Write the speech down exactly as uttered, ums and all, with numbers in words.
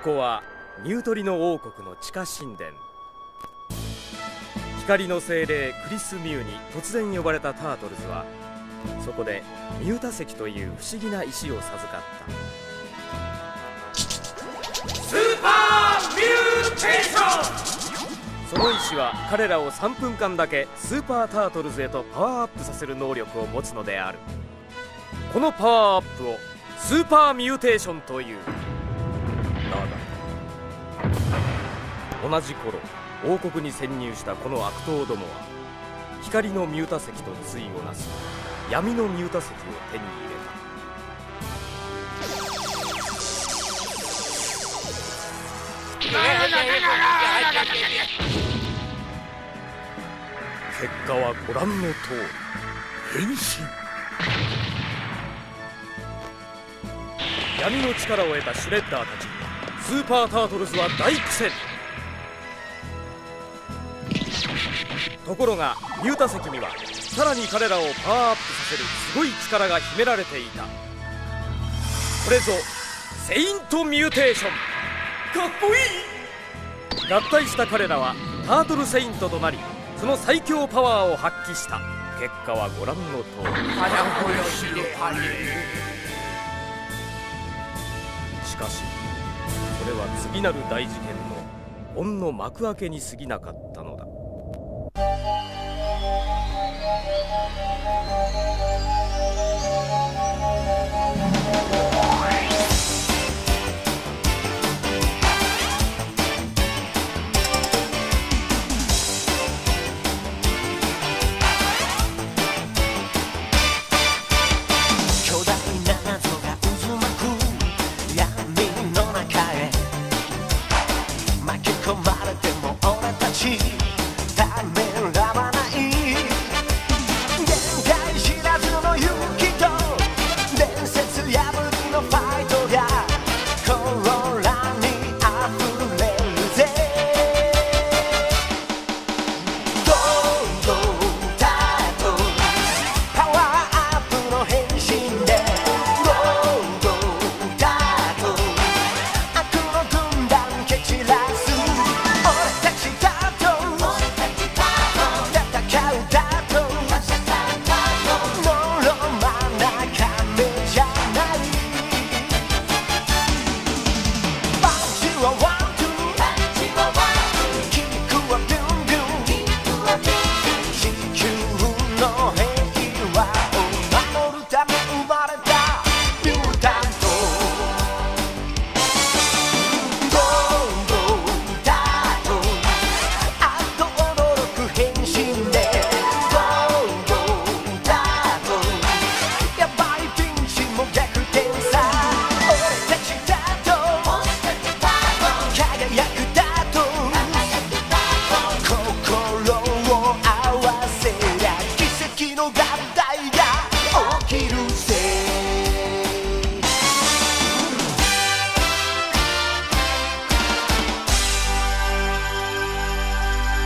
こはニュートリノ王国の地下神殿。光の精霊クリス・ミューに突然呼ばれたタートルズは、そこでミュータ石という不思議な石を授かった。スーパーミューテーション。その石は彼らをさんぷんかんだけスーパータートルズへとパワーアップさせる能力を持つのである。このパワーアップをスーパーミューテーションという。だが同じ頃、王国に潜入したこの悪党どもは、光のミュータ石と対をなす闇のミュータ石を手に入れた。結果はご覧の通り、変身。闇の力を得たシュレッダーたちにスーパータートルズは大苦戦。ところがミュータ石にはさらに彼らをパワーアップさせるすごい力が秘められていた。これぞセイントミューテーション。かっこいい。合体した彼らはタートルセイントとなり、その最強パワーを発揮した。結果はご覧の通り。しかしそれは次なる大事件のほんの幕開けに過ぎなかったのだ。 合体が起きるぜ。